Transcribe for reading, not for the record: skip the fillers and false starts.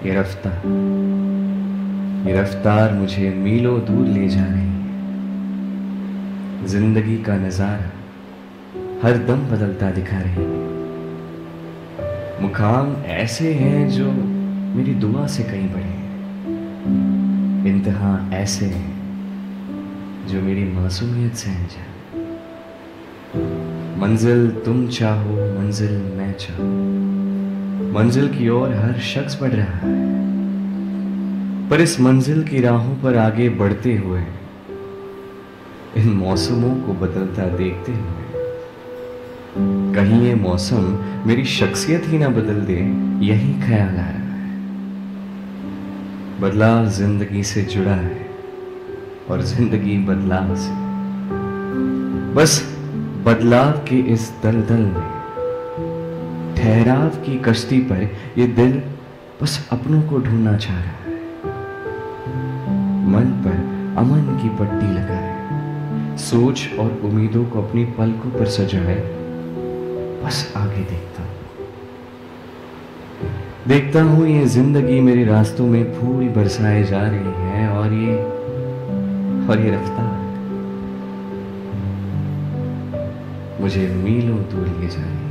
ये रफ्तार ये रफ्तार मुझे मीलों दूर ले जा रही है। जिंदगी का नजारा हर दम बदलता दिखा रही है। मुकाम ऐसे हैं जो मेरी दुआ से कहीं बड़े हैं। इम्तिहान ऐसे हैं जो मेरी मासूमियत से अनजान। मंजिल तुम चाहो, मंजिल मैं चाहूं, मंजिल की ओर हर शख्स बढ़ रहा है। पर इस मंजिल की राहों पर आगे बढ़ते हुए इन मौसमों को बदलता देखते हुए कहीं ये मौसम मेरी शख्सियत ही ना बदल दे, यही ख्याल आ रहा है। बदलाव जिंदगी से जुड़ा है और जिंदगी बदलाव से। बस बदलाव के इस दलदल में ठहराव की कश्ती पर ये दिल बस अपनों को ढूंढना चाह रहा है। मन पर अमन की पट्टी लगाए, सोच और उम्मीदों को अपनी पलकों पर सजाए। बस आगे देखता हूं ये जिंदगी मेरे रास्तों में फूल बरसाए जा रही है और ये रफ्तार मुझे मीलों दूर ले जा रही है।